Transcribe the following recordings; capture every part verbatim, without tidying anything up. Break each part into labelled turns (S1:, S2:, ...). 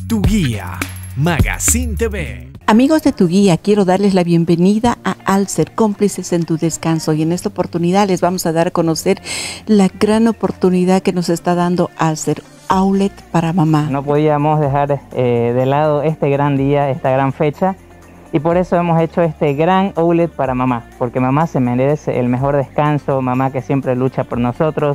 S1: Tu Guía, Magazine T V.
S2: Amigos de Tu Guía, quiero darles la bienvenida a Alser, cómplices en tu descanso. Y en esta oportunidad les vamos a dar a conocer la gran oportunidad que nos está dando Alser, Outlet para mamá.
S3: No podíamos dejar eh, de lado este gran día, esta gran fecha. Y por eso hemos hecho este gran outlet para mamá. Porque mamá se merece el mejor descanso, mamá que siempre lucha por nosotros,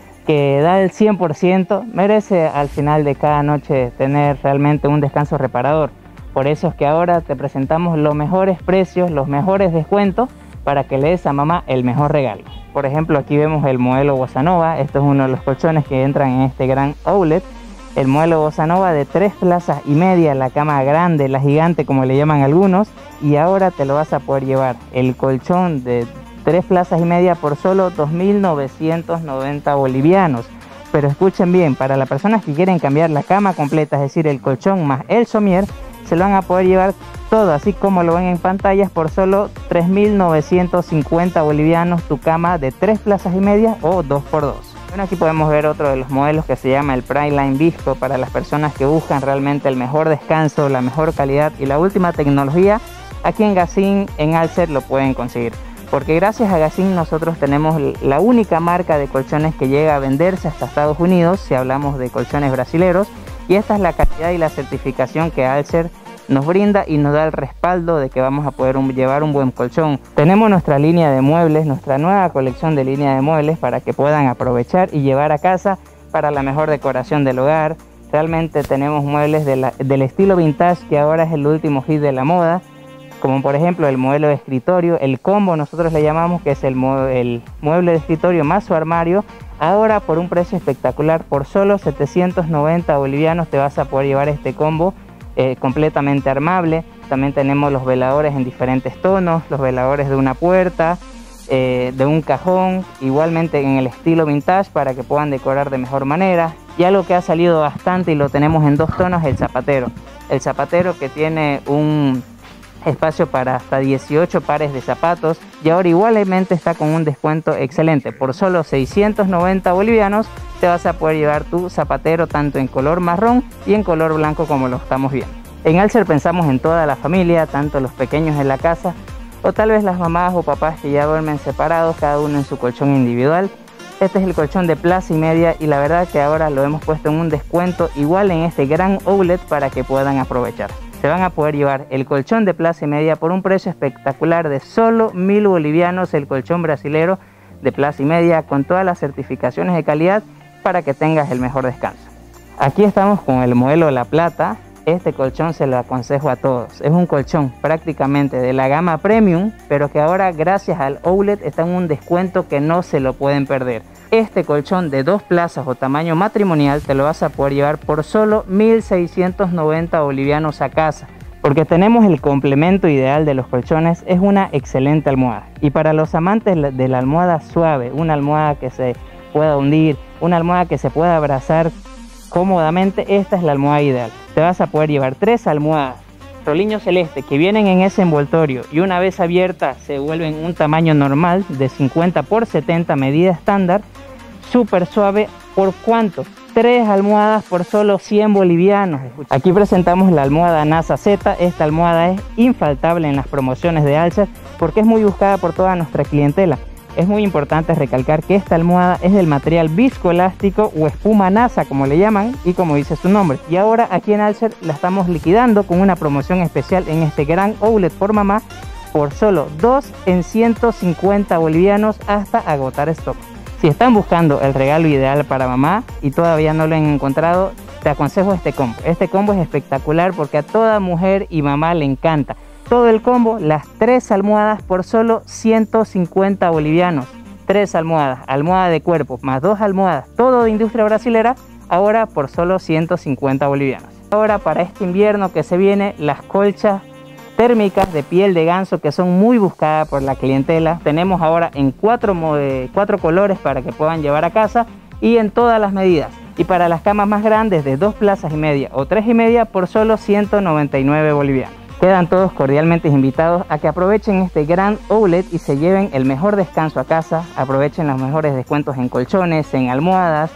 S3: que da el cien por ciento, merece al final de cada noche tener realmente un descanso reparador. Por eso es que ahora te presentamos los mejores precios, los mejores descuentos para que le des a mamá el mejor regalo. Por ejemplo, aquí vemos el modelo Bossa Nova. Esto es uno de los colchones que entran en este gran outlet. El modelo Bossa Nova de tres plazas y media, la cama grande, la gigante como le llaman algunos. Y ahora te lo vas a poder llevar el colchón de tres plazas y media por solo dos mil novecientos noventa bolivianos. Pero escuchen bien, para las personas que quieren cambiar la cama completa, es decir, el colchón más el somier, se lo van a poder llevar todo, así como lo ven en pantallas, por solo tres mil novecientos cincuenta bolivianos, tu cama de tres plazas y media o dos por dos. Bueno, aquí podemos ver otro de los modelos que se llama el Primeline Visco, para las personas que buscan realmente el mejor descanso, la mejor calidad y la última tecnología. Aquí en Gacín, en Alser, lo pueden conseguir. Porque gracias a Gacín nosotros tenemos la única marca de colchones que llega a venderse hasta Estados Unidos, si hablamos de colchones brasileros, y esta es la calidad y la certificación que Alser nos brinda y nos da el respaldo de que vamos a poder un, llevar un buen colchón. Tenemos nuestra línea de muebles, nuestra nueva colección de línea de muebles para que puedan aprovechar y llevar a casa para la mejor decoración del hogar. Realmente tenemos muebles de la, del estilo vintage, que ahora es el último hit de la moda, como por ejemplo el modelo de escritorio, el combo nosotros le llamamos, que es el, el mueble de escritorio más su armario. Ahora por un precio espectacular, por solo setecientos noventa bolivianos te vas a poder llevar este combo eh, completamente armable. También tenemos los veladores en diferentes tonos, los veladores de una puerta, eh, de un cajón, igualmente en el estilo vintage para que puedan decorar de mejor manera. Y algo que ha salido bastante y lo tenemos en dos tonos, el zapatero. El zapatero que tiene un espacio para hasta dieciocho pares de zapatos, y ahora igualmente está con un descuento excelente. Por solo seiscientos noventa bolivianos te vas a poder llevar tu zapatero tanto en color marrón y en color blanco como lo estamos viendo. En Alser pensamos en toda la familia, tanto los pequeños en la casa o tal vez las mamás o papás que ya duermen separados, cada uno en su colchón individual. Este es el colchón de plaza y media y la verdad que ahora lo hemos puesto en un descuento igual en este gran outlet para que puedan aprovechar. Se van a poder llevar el colchón de plaza y media por un precio espectacular de solo mil bolivianos, el colchón brasilero de plaza y media con todas las certificaciones de calidad para que tengas el mejor descanso. Aquí estamos con el modelo La Plata. Este colchón se lo aconsejo a todos. Es un colchón prácticamente de la gama premium, pero que ahora gracias al outlet está en un descuento que no se lo pueden perder. Este colchón de dos plazas o tamaño matrimonial te lo vas a poder llevar por solo mil seiscientos noventa bolivianos a casa. Porque tenemos el complemento ideal de los colchones, es una excelente almohada. Y para los amantes de la almohada suave, una almohada que se pueda hundir, una almohada que se pueda abrazar cómodamente, esta es la almohada ideal. Te vas a poder llevar tres almohadas Roliño Celeste que vienen en ese envoltorio y una vez abiertas se vuelven un tamaño normal de cincuenta por setenta, medida estándar, súper suave. ¿Por cuánto? Tres almohadas por solo cien bolivianos. Aquí presentamos la almohada NASA Z. Esta almohada es infaltable en las promociones de Alser porque es muy buscada por toda nuestra clientela. Es muy importante recalcar que esta almohada es del material viscoelástico o espuma NASA, como le llaman, y como dice su nombre. Y ahora aquí en Alser la estamos liquidando con una promoción especial en este gran outlet por mamá por solo dos en ciento cincuenta bolivianos hasta agotar stock. Si están buscando el regalo ideal para mamá y todavía no lo han encontrado, te aconsejo este combo. Este combo es espectacular porque a toda mujer y mamá le encanta. Todo el combo, las tres almohadas por solo ciento cincuenta bolivianos. Tres almohadas, almohada de cuerpo más dos almohadas, todo de industria brasilera, ahora por solo ciento cincuenta bolivianos. Ahora para este invierno que se viene, las colchas térmicas de piel de ganso que son muy buscadas por la clientela. Tenemos ahora en cuatro, cuatro colores para que puedan llevar a casa y en todas las medidas. Y para las camas más grandes de dos plazas y media o tres y media por solo ciento noventa y nueve bolivianos. Quedan todos cordialmente invitados a que aprovechen este gran outlet y se lleven el mejor descanso a casa. Aprovechen los mejores descuentos en colchones, en almohadas,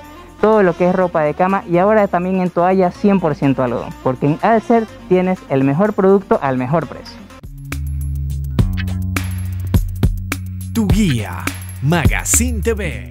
S3: todo lo que es ropa de cama y ahora también en toalla cien por ciento algodón, porque en Alser tienes el mejor producto al mejor precio.
S1: Tu guía, Magazine T V.